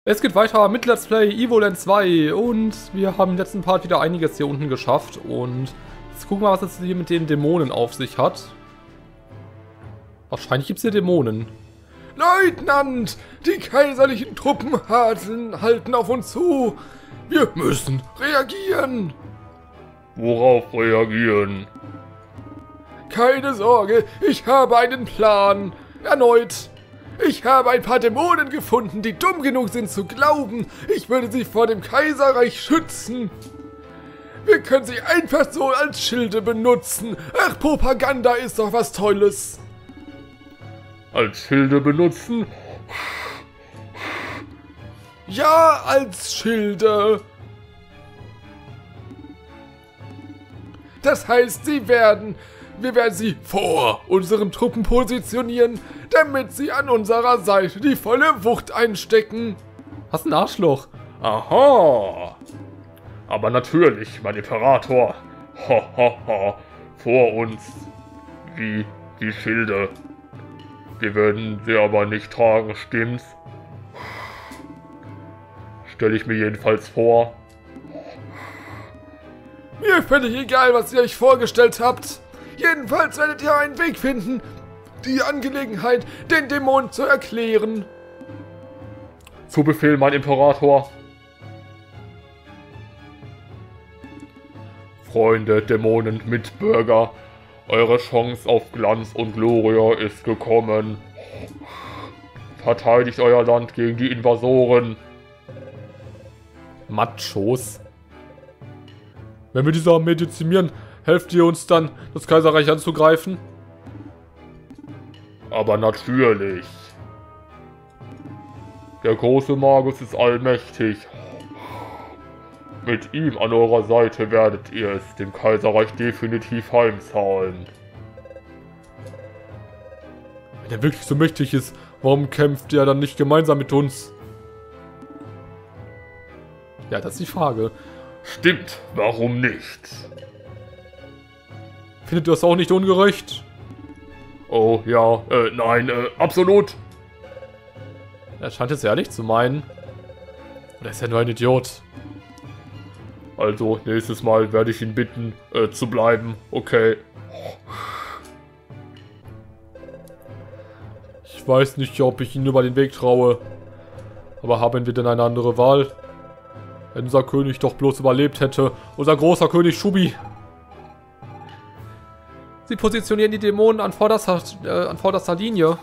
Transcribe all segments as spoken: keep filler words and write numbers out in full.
Es geht weiter mit Let's Play Evoland zwei und wir haben im letzten Part wieder einiges hier unten geschafft und jetzt gucken wir, was es hier mit den Dämonen auf sich hat. Wahrscheinlich gibt es hier Dämonen. Leutnant, die kaiserlichen Truppen halten, halten auf uns zu. Wir müssen reagieren. Worauf reagieren? Keine Sorge, ich habe einen Plan. Erneut. Ich habe ein paar Dämonen gefunden, die dumm genug sind zu glauben, ich würde sie vor dem Kaiserreich schützen. Wir können sie einfach so als Schilde benutzen. Ach, Propaganda ist doch was Tolles. Als Schilde benutzen? Ja, als Schilde. Das heißt, sie werden... Wir werden sie vor unseren Truppen positionieren, damit sie an unserer Seite die volle Wucht einstecken. Hast ein Arschloch. Aha. Aber natürlich, mein Imperator. Ha, ha, ha. Vor uns. Wie die Schilde. Wir werden sie aber nicht tragen, stimmt's? Stelle ich mir jedenfalls vor. Mir völlig egal, was ihr euch vorgestellt habt. Jedenfalls werdet ihr einen Weg finden, die Angelegenheit den Dämonen zu erklären. Zu Befehl, mein Imperator. Freunde, Dämonen, Mitbürger, eure Chance auf Glanz und Gloria ist gekommen. Verteidigt euer Land gegen die Invasoren. Machos. Wenn wir diese Armee dezimieren, helft ihr uns dann, das Kaiserreich anzugreifen? Aber natürlich. Der große Magus ist allmächtig. Mit ihm an eurer Seite werdet ihr es dem Kaiserreich definitiv heimzahlen. Wenn er wirklich so mächtig ist, warum kämpft er dann nicht gemeinsam mit uns? Ja, das ist die Frage. Stimmt, warum nicht? Findet ihr das auch nicht ungerecht? Oh ja, äh, nein, äh, absolut. Er scheint es ehrlich zu meinen. Oder ist er nur ein Idiot? Also, nächstes Mal werde ich ihn bitten, äh, zu bleiben, okay. Ich weiß nicht, ob ich ihn über den Weg traue. Aber haben wir denn eine andere Wahl? Wenn unser König doch bloß überlebt hätte. Unser großer König Schubi. Sie positionieren die Dämonen an vorderster, äh, an vorderster Linie.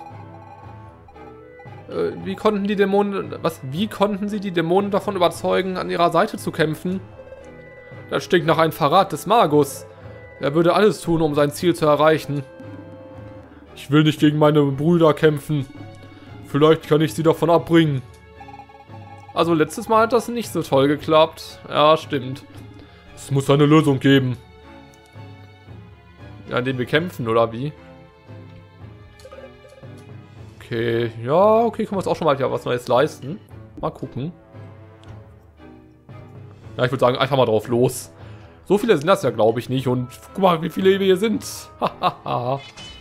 Äh, wie konnten die Dämonen... Was? Wie konnten sie die Dämonen davon überzeugen, an ihrer Seite zu kämpfen? Das stinkt nach einem Verrat des Magus. Er würde alles tun, um sein Ziel zu erreichen. Ich will nicht gegen meine Brüder kämpfen. Vielleicht kann ich sie davon abbringen. Also letztes Mal hat das nicht so toll geklappt. Ja, stimmt. Es muss eine Lösung geben. Ja, indem wir kämpfen, oder wie? Okay, ja, okay, können wir uns auch schon mal wieder was Neues leisten. Mal gucken. Ja, ich würde sagen, einfach mal drauf los. So viele sind das ja, glaube ich, nicht. Und guck mal, wie viele wir hier sind. Hahaha.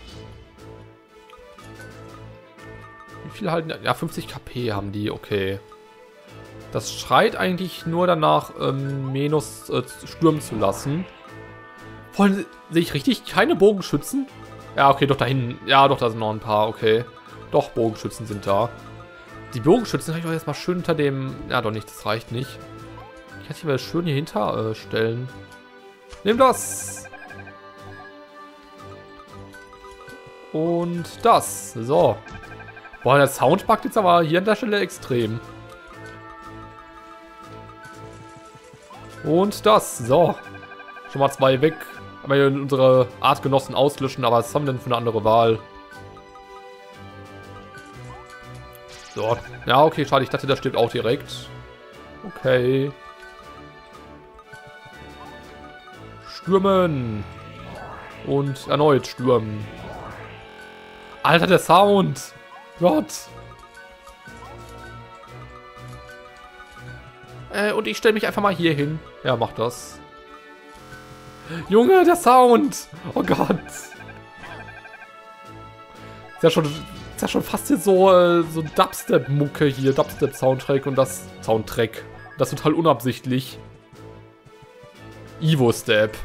Wie viele halten... Ja, fünfzig KP haben die, okay. Das schreit eigentlich nur danach, ähm, Menos äh, stürmen zu lassen. Wollen, sehe ich richtig? Keine Bogenschützen? Ja, okay, doch da hinten. Ja, doch, da sind noch ein paar, okay. Doch, Bogenschützen sind da. Die Bogenschützen kann ich doch jetzt mal schön hinter dem... Ja, doch nicht, das reicht nicht. Ich kann die mal schön hier hinter äh, stellen. Nimm das! Und das. So. Boah, der Sound packt jetzt aber hier an der Stelle extrem. Und das. So. Schon mal zwei weg. Aber wir unsere Artgenossen auslöschen, aber was haben wir denn für eine andere Wahl? So. Ja, okay, schade. Ich dachte, der stirbt auch direkt. Okay. Stürmen. Und erneut stürmen. Alter, der Sound. Gott. Äh, und ich stelle mich einfach mal hier hin. Ja, mach das. Junge, der Sound! Oh Gott! Ist ja schon ist ja schon fast hier so, äh, so Dubstep-Mucke hier, Dubstep-Soundtrack und das Soundtrack. Das ist total unabsichtlich. Evo-Step.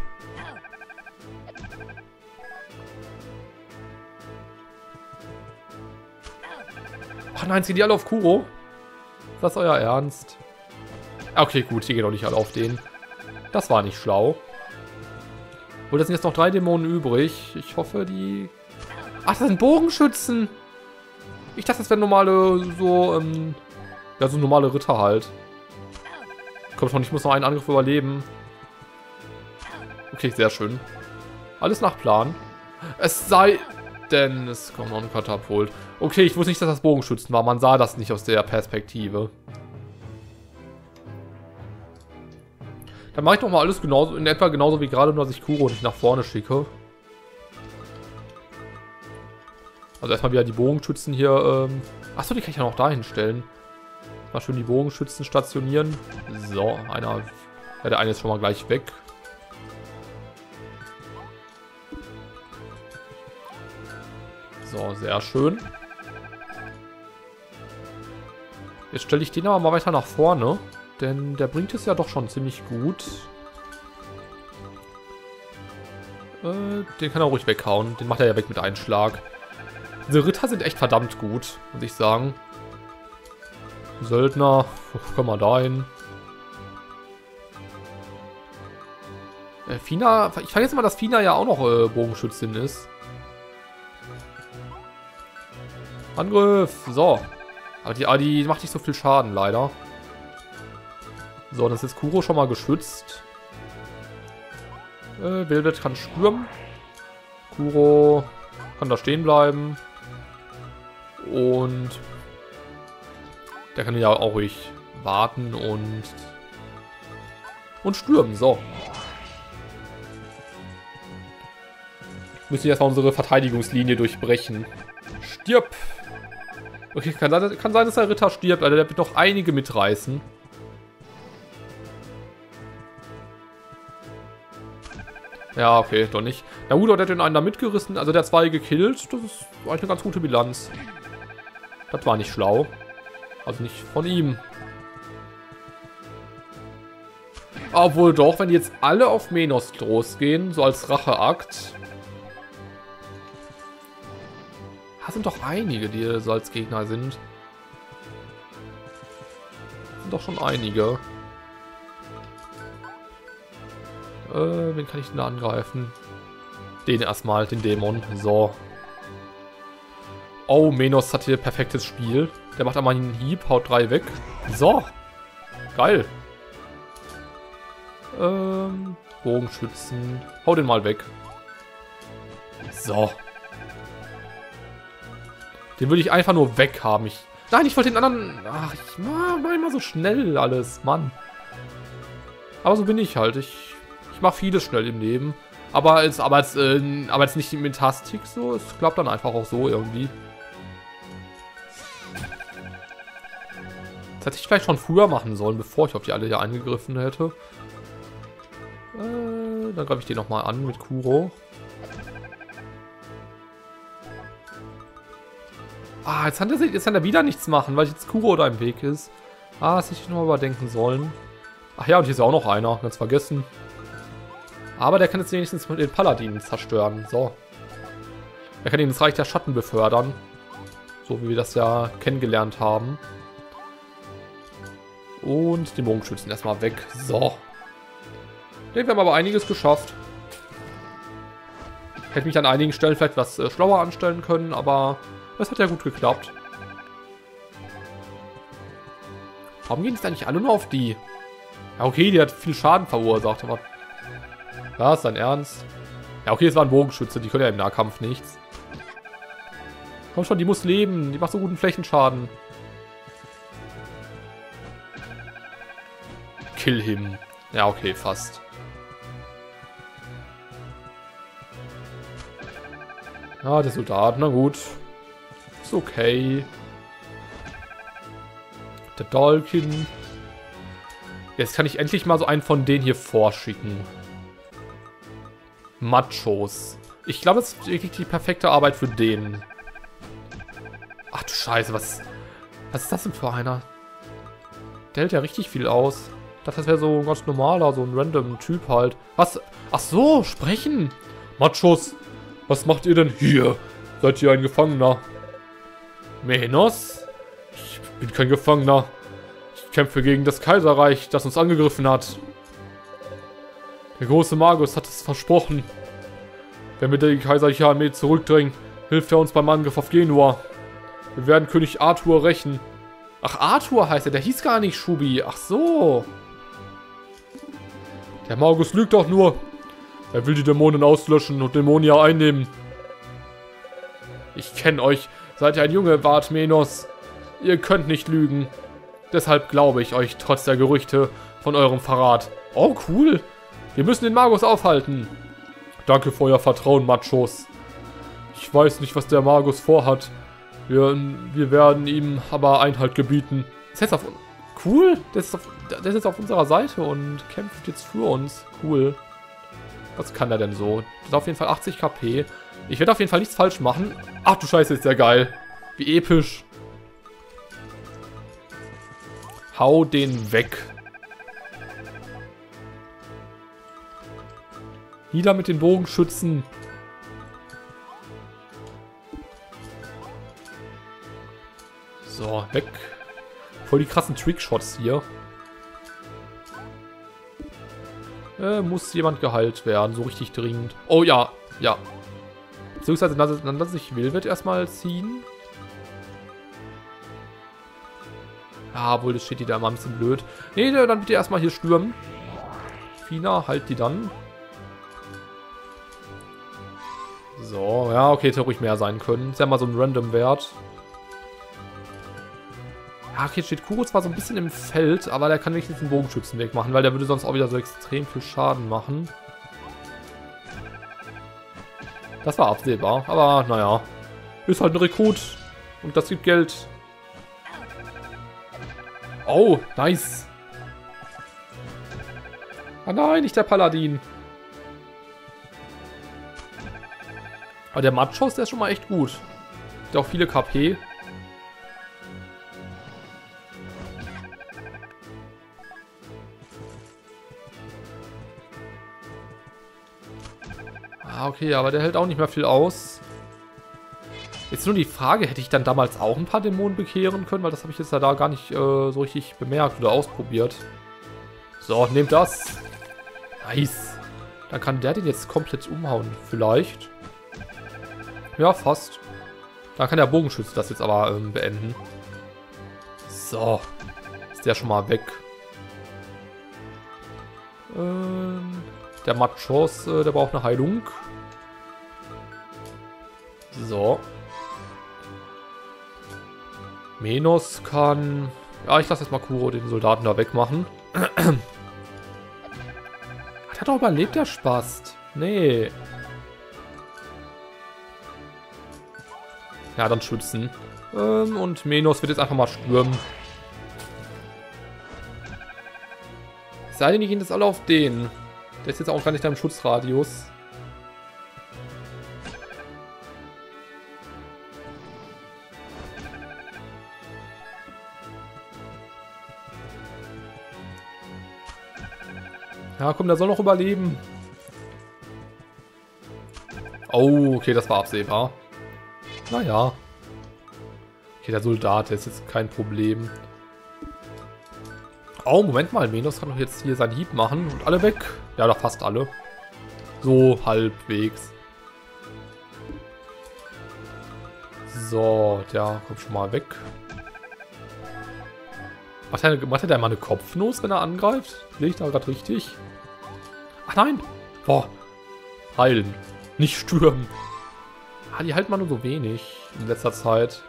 Ach nein, ziehen die alle auf Kuro? Ist das euer Ernst? Okay, gut, hier gehen doch nicht alle auf den. Das war nicht schlau. Wohl, das sind jetzt noch drei Dämonen übrig. Ich hoffe, die... Ach, das sind Bogenschützen! Ich dachte, das wären normale, so, ähm... ja, so normale Ritter halt. Kommt schon, ich muss noch einen Angriff überleben. Okay, sehr schön. Alles nach Plan. Es sei denn, es kommt noch ein Katapult. Okay, ich wusste nicht, dass das Bogenschützen war. Man sah das nicht aus der Perspektive. Dann mache ich doch mal alles genauso, in etwa genauso wie gerade, nur dass ich Kuro nicht nach vorne schicke. Also erstmal wieder die Bogenschützen hier. Ähm Achso, die kann ich ja noch dahin stellen. Mal schön die Bogenschützen stationieren. So, einer. Ja, der eine ist schon mal gleich weg. So, sehr schön. Jetzt stelle ich den aber mal weiter nach vorne. Denn der bringt es ja doch schon ziemlich gut. Äh, den kann er ruhig weghauen. Den macht er ja weg mit einem Schlag. Diese Ritter sind echt verdammt gut, muss ich sagen. Söldner, können wir da hin. Äh, Fina, ich vergesse mal, dass Fina ja auch noch äh, Bogenschützin ist. Angriff, so. Aber die, aber die macht nicht so viel Schaden, leider. So, dann ist jetzt Kuro schon mal geschützt. Äh, Velvet kann stürmen. Kuro kann da stehen bleiben. Und der kann ja auch ruhig warten und und stürmen. So. Müssen wir erstmal unsere Verteidigungslinie durchbrechen. Stirb! Okay, kann sein, kann sein, dass der Ritter stirbt, also der wird noch einige mitreißen. Ja, okay, doch nicht. Na gut, der hat den einen da mitgerissen, also der hat zwei gekillt. Das ist eigentlich eine ganz gute Bilanz. Das war nicht schlau. Also nicht von ihm. Obwohl doch, wenn die jetzt alle auf Menos losgehen, so als Racheakt. Da sind doch einige, die so als Gegner sind. Sind doch schon einige. Äh, wen kann ich denn da angreifen? Den erstmal, den Dämon. So. Oh, Menos hat hier perfektes Spiel. Der macht einmal einen Hieb, haut drei weg. So. Geil. Ähm, Bogenschützen. Hau den mal weg. So. Den würde ich einfach nur weg haben. Ich, nein, ich wollte den anderen... Ach, ich war immer so schnell alles, Mann. Aber so bin ich halt. Ich, ich mache vieles schnell im Leben. Aber jetzt, aber jetzt, äh, aber jetzt nicht mit Tastik so. Es klappt dann einfach auch so irgendwie. Das hätte ich vielleicht schon früher machen sollen, bevor ich auf die alle hier eingegriffen hätte. Äh, dann greife ich den nochmal an mit Kuro. Ah, jetzt kann, der, jetzt kann er wieder nichts machen, weil jetzt Kuro da im Weg ist. Ah, das hätte ich nur überdenken sollen. Ach ja, und hier ist ja auch noch einer, ganz vergessen. Aber der kann jetzt wenigstens mit den Paladinen zerstören. So. Er kann ihn ins Reich der Schatten befördern. So wie wir das ja kennengelernt haben. Und den Bogenschützen erstmal weg. So. Ne, wir haben aber einiges geschafft. Hätte mich an einigen Stellen vielleicht was äh, schlauer anstellen können, aber das hat ja gut geklappt. Warum gehen jetzt eigentlich alle nur auf die? Ja, okay, die hat viel Schaden verursacht, aber... Ja, ist dein Ernst? Ja, okay, es waren Bogenschütze, die können ja im Nahkampf nichts. Komm schon, die muss leben, die macht so guten Flächenschaden. Kill him. Ja, okay, fast. Ja, der Soldat, na gut. Ist okay. Der Dalkin. Jetzt kann ich endlich mal so einen von denen hier vorschicken. Machos. Ich glaube, das ist wirklich die perfekte Arbeit für den. scheiße, was... Was ist das denn für einer? Der hält ja richtig viel aus. Ich dachte, das wäre so ein ganz normaler, so ein random Typ halt. Was? Ach so, sprechen. Machos, was macht ihr denn hier? Seid ihr ein Gefangener? Menos? Ich bin kein Gefangener. Ich kämpfe gegen das Kaiserreich, das uns angegriffen hat. Der große Magus hat es versprochen. Wenn wir die kaiserliche Armee zurückdrängen, hilft er uns beim Angriff auf Genua. Wir werden König Arthur rächen. Ach, Arthur heißt er. Der hieß gar nicht Schubi. Ach so. Der Magus lügt doch nur. Er will die Dämonen auslöschen und Dämonia einnehmen. Ich kenne euch, seit ihr ein Junge wart, Menos. Ihr könnt nicht lügen. Deshalb glaube ich euch, trotz der Gerüchte von eurem Verrat. Oh, cool. Wir müssen den Magus aufhalten. Danke für euer Vertrauen, Machos. Ich weiß nicht, was der Magus vorhat. Wir, wir werden ihm aber Einhalt gebieten. Ist jetzt auf... Cool. Der ist, auf, der ist jetzt auf unserer Seite und kämpft jetzt für uns. Cool. Was kann der denn so? Das ist auf jeden Fall achtzig KP. Ich werde auf jeden Fall nichts falsch machen. Ach du Scheiße, ist der geil. Wie episch. Hau den weg. Nieder mit den Bogenschützen. So, weg. Voll die krassen Trickshots hier. Äh, muss jemand geheilt werden, so richtig dringend. Oh ja, ja. Beziehungsweise dann, dann lasse ich Wilvet erstmal ziehen. Ja, wohl, das steht die da mal ein bisschen blöd. Nee, dann bitte erstmal hier stürmen. Fina, halt die dann. So, ja, okay, hätte ruhig mehr sein können. Ist ja mal so ein random Wert. Ja, okay, steht Kuro zwar so ein bisschen im Feld, aber der kann wenigstens den Bogenschützen wegmachen, weil der würde sonst auch wieder so extrem viel Schaden machen. Das war absehbar, aber naja. Ist halt ein Rekrut und das gibt Geld. Oh, nice. Ah nein, nicht der Paladin. Aber der Machos, der ist schon mal echt gut. Hat auch viele K P. Ah, okay, aber der hält auch nicht mehr viel aus. Jetzt nur die Frage, hätte ich dann damals auch ein paar Dämonen bekehren können? Weil das habe ich jetzt ja da gar nicht äh, so richtig bemerkt oder ausprobiert. So, nehmt das. Nice. Dann kann der den jetzt komplett umhauen. Vielleicht. Ja, fast. Dann kann der Bogenschütze das jetzt aber ähm, beenden. So. Ist der schon mal weg. Ähm, der Machos, äh, der braucht eine Heilung. So. Menos kann... Ja, ich lasse jetzt mal Kuro den Soldaten da wegmachen. Hat er doch überlebt, der Spast. Nee. Ja, dann schützen. Ähm, und Menos wird jetzt einfach mal stürmen. Sei denn, die gehen jetzt alle auf den. Der ist jetzt auch gar nicht da im Schutzradius. Ja, komm, der soll noch überleben. Oh, okay, das war absehbar. Naja. Okay, der Soldat, der ist jetzt kein Problem. Oh, Moment mal, Menos kann doch jetzt hier seinen Hieb machen und alle weg. Ja, doch fast alle. So, halbwegs. So, der kommt schon mal weg. Macht er, macht er da mal eine Kopfnuss, wenn er angreift? Sehe ich da gerade richtig? Ach nein! Boah. Heilen. Nicht stürmen. Ah, die halten mal nur so wenig in letzter Zeit.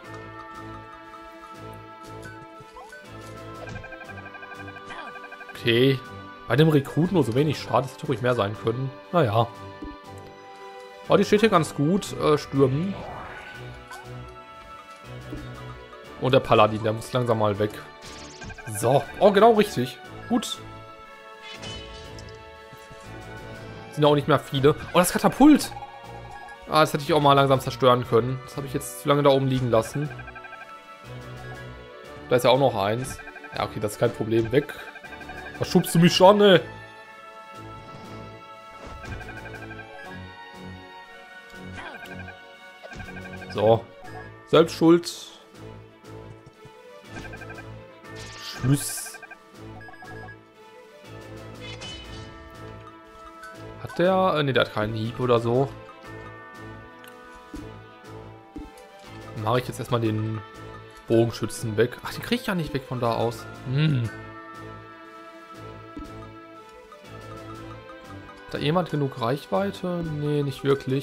Okay. Bei dem Rekruten nur so wenig Schaden, das hätte ruhig mehr sein können. Naja. Oh, die steht hier ganz gut. Äh, stürmen. Und der Paladin, der muss langsam mal weg. So. Oh, genau richtig. Gut. Sind auch nicht mehr viele. Oh, das Katapult. Ah, das hätte ich auch mal langsam zerstören können. Das habe ich jetzt zu lange da oben liegen lassen. Da ist ja auch noch eins. Ja, okay, das ist kein Problem. Weg. Was schubst du mich schon, ey? So. Selbst schuld. Schluss. Hat der... Äh, ne, der hat keinen Hieb oder so. Dann mache ich jetzt erstmal den Bogenschützen weg. Ach, den kriege ich ja nicht weg von da aus. Hm. Hat da jemand genug Reichweite? Nee, nicht wirklich.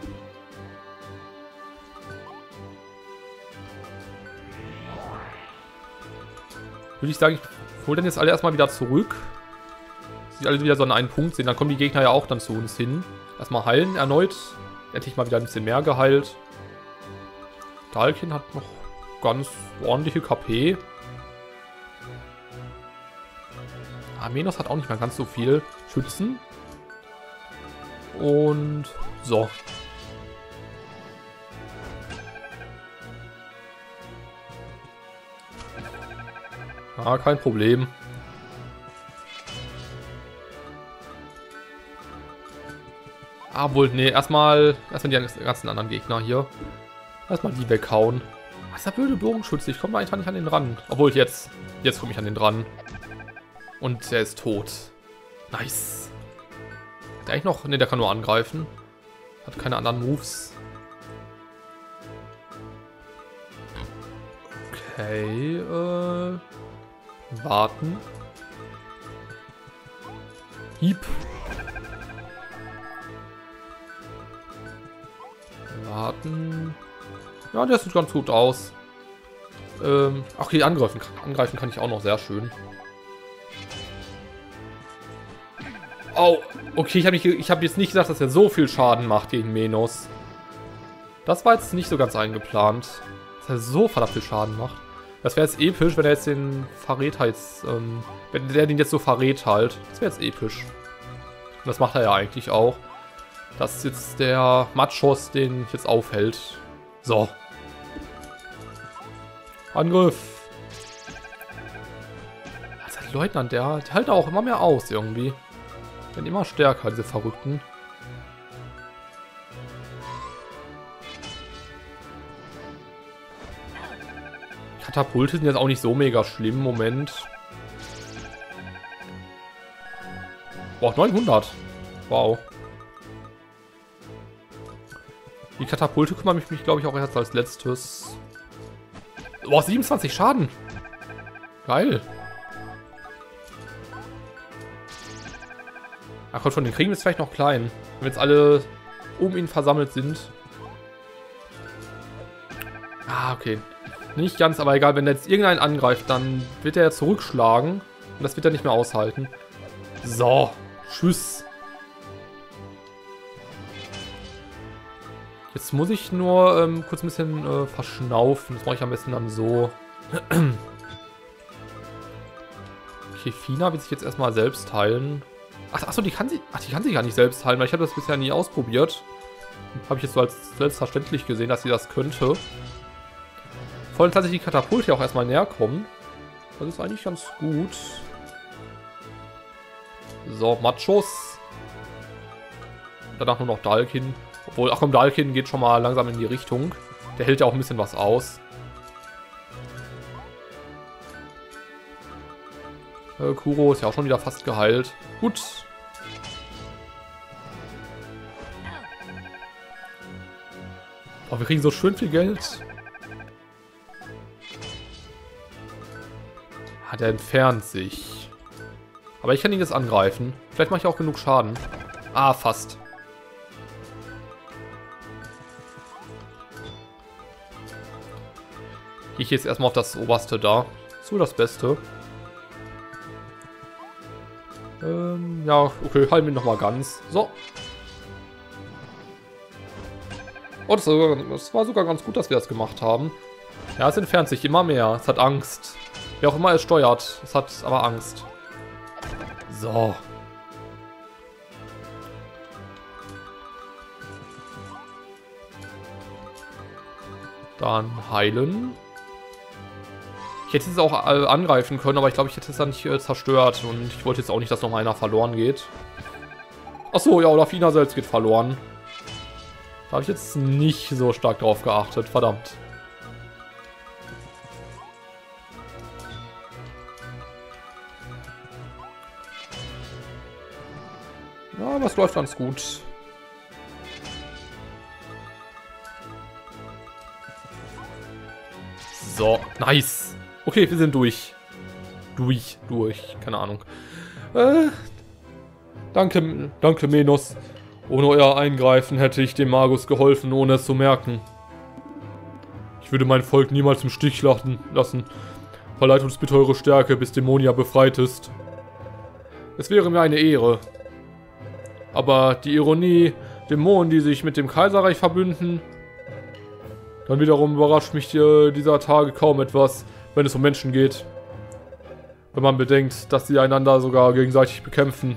Würde ich sagen, ich hole dann jetzt alle erstmal wieder zurück. Dass sie alle wieder so an einen Punkt sind. Dann kommen die Gegner ja auch dann zu uns hin. Erstmal heilen erneut. Endlich mal wieder ein bisschen mehr geheilt. Dalkin hat noch ganz ordentliche K P. Armenos hat auch nicht mehr ganz so viel Schützen. Und so. Ah, kein Problem. Ah, wohl, nee, erstmal erstmal die ganzen anderen Gegner hier. Erstmal die weghauen. Was ist der blöde Bogenschütze? Ich komme einfach nicht an den ran. Obwohl, jetzt. Jetzt komme ich an den dran. Und der ist tot. Nice. Hat der eigentlich noch... Ne, der kann nur angreifen. Hat keine anderen Moves. Okay, äh... warten. Hieb. Warten. Ja, der sieht ganz gut aus. Ähm, okay, angreifen, angreifen kann ich auch noch sehr schön. Oh, okay, ich habe ich hab jetzt nicht gesagt, dass er so viel Schaden macht gegen Menos. Das war jetzt nicht so ganz eingeplant. Dass er so verdammt viel Schaden macht. Das wäre jetzt episch, wenn er jetzt den Verräter jetzt, ähm, wenn der den jetzt so verrät halt. Das wäre jetzt episch. Und das macht er ja eigentlich auch. Dass jetzt der Machos den jetzt aufhält. So. Angriff. Also der Leutnant, der, der hält auch immer mehr aus irgendwie. Werden immer stärker, diese Verrückten. Katapulte sind jetzt auch nicht so mega schlimm im Moment. Boah, neunhundert. Wow. Die Katapulte kümmern mich, mich glaube ich, auch erst als letztes. Boah, siebenundzwanzig Schaden. Geil. Ach komm schon, den kriegen wir jetzt vielleicht noch klein. Wenn jetzt alle um ihn versammelt sind. Ah, okay. Nicht ganz, aber egal. Wenn er jetzt irgendeinen angreift, dann wird er zurückschlagen. Und das wird er nicht mehr aushalten. So. Tschüss. Jetzt muss ich nur ähm, kurz ein bisschen äh, verschnaufen. Das mache ich am besten dann so. Okay, Fina will sich jetzt erstmal selbst heilen. Ach, achso, die kann sie. Ach, die kann sich gar nicht selbst heilen, weil ich habe das bisher nie ausprobiert. Habe ich jetzt so als selbstverständlich gesehen, dass sie das könnte. Vor allem tatsächlich die Katapulte auch erstmal näher kommen. Das ist eigentlich ganz gut. So, Machos. Danach nur noch Dalkin. Obwohl, ach komm, Dalkin geht schon mal langsam in die Richtung. Der hält ja auch ein bisschen was aus. Äh, Kuro ist ja auch schon wieder fast geheilt. Gut. Oh, wir kriegen so schön viel Geld. Ah, der entfernt sich. Aber ich kann ihn jetzt angreifen. Vielleicht mache ich auch genug Schaden. Ah, fast. Gehe ich jetzt erstmal auf das oberste da. So das Beste. Ähm, ja, okay, halten wir nochmal ganz. So. Oh, das war, das war sogar ganz gut, dass wir das gemacht haben. Ja, es entfernt sich immer mehr. Es hat Angst. Wer auch immer es steuert, es hat aber Angst. So. Dann heilen. Ich hätte es auch äh, angreifen können, aber ich glaube, ich hätte es dann nicht äh, zerstört. Und ich wollte jetzt auch nicht, dass noch einer verloren geht. Achso, ja, Olafina selbst geht verloren. Da habe ich jetzt nicht so stark drauf geachtet. Verdammt. Ja, aber es läuft ganz gut. So, nice. Okay, wir sind durch. Durch, durch, keine Ahnung. Äh, danke, danke Menos. Ohne euer Eingreifen hätte ich dem Magus geholfen, ohne es zu merken. Ich würde mein Volk niemals im Stich lassen. Verleiht uns bitte eure Stärke, bis Dämonia befreit ist. Es wäre mir eine Ehre. Aber die Ironie, Dämonen, die sich mit dem Kaiserreich verbünden, dann wiederum überrascht mich äh, dieser Tage kaum etwas, wenn es um Menschen geht. Wenn man bedenkt, dass sie einander sogar gegenseitig bekämpfen.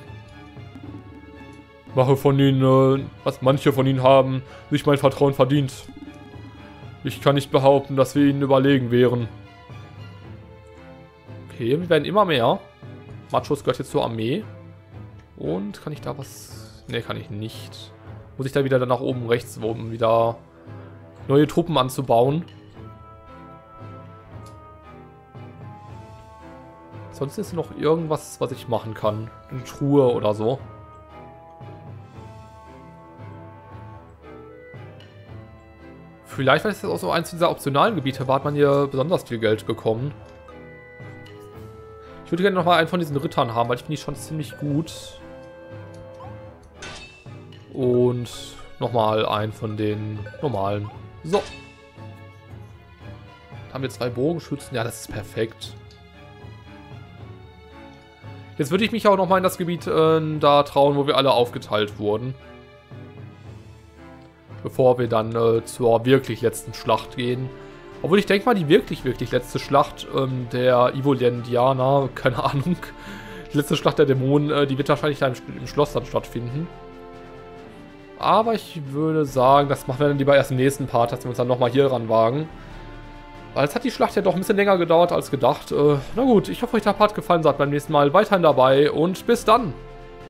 Mache von ihnen, äh, was manche von ihnen haben, sich mein Vertrauen verdient. Ich kann nicht behaupten, dass wir ihnen überlegen wären. Okay, wir werden immer mehr. Machos gehört jetzt zur Armee. Und kann ich da was... Ne, kann ich nicht. Muss ich da wieder dann nach oben rechts, um wieder neue Truppen anzubauen. Sonst ist noch irgendwas, was ich machen kann. Eine Truhe oder so. Vielleicht, weil es jetzt auch so eins dieser optionalen Gebiete war, hat man hier besonders viel Geld bekommen. Ich würde gerne nochmal einen von diesen Rittern haben, weil ich finde die schon ziemlich gut. Und nochmal einen von den normalen. So. Haben wir zwei Bogenschützen? Ja, das ist perfekt. Jetzt würde ich mich auch nochmal in das Gebiet äh, da trauen, wo wir alle aufgeteilt wurden. Bevor wir dann äh, zur wirklich letzten Schlacht gehen. Obwohl ich denke mal, die wirklich, wirklich letzte Schlacht ähm, der Ivoliendianer, keine Ahnung. Die letzte Schlacht der Dämonen, äh, die wird wahrscheinlich da im, im Schloss dann stattfinden. Aber ich würde sagen, das machen wir dann lieber erst im nächsten Part, dass wir uns dann nochmal hier ran wagen. Weil jetzt hat die Schlacht ja doch ein bisschen länger gedauert als gedacht. Äh, na gut, ich hoffe, euch der Part gefallen, seid beim nächsten Mal weiterhin dabei und bis dann!